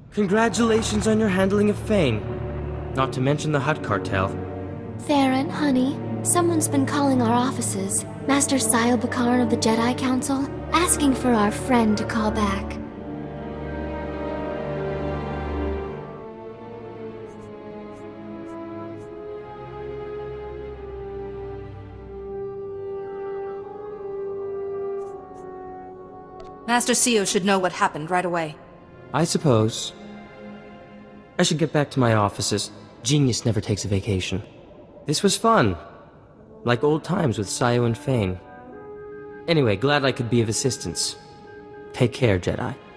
Congratulations on your handling of Fain. Not to mention the Hutt cartel. Theron, honey, someone's been calling our offices. Master Sil-Bakaran of the Jedi Council, asking for our friend to call back. Master Sio should know what happened right away. I suppose. I should get back to my offices. Genius never takes a vacation. This was fun. Like old times with Sayo and Fain. Anyway, glad I could be of assistance. Take care, Jedi.